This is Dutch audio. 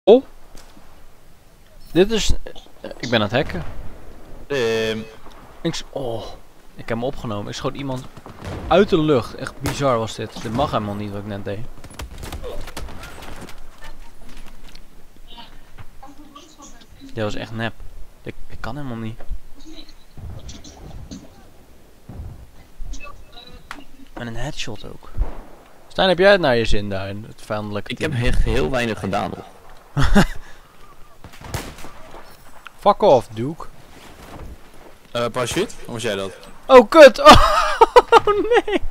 Oh. Dit is... ik ben aan het hacken. Oh. Ik heb hem opgenomen. Ik schoot iemand uit de lucht. Echt bizar was dit. Dit mag helemaal niet wat ik net deed. Dit was echt nep. Ik kan helemaal niet. En een headshot ook. Stijn, heb jij het naar je zin daar in het vijandelijke team? Ik heb echt heel weinig gedaan nog. Fuck off, Duke. Parachute? Of was jij dat? Oh, kut! Oh, nee!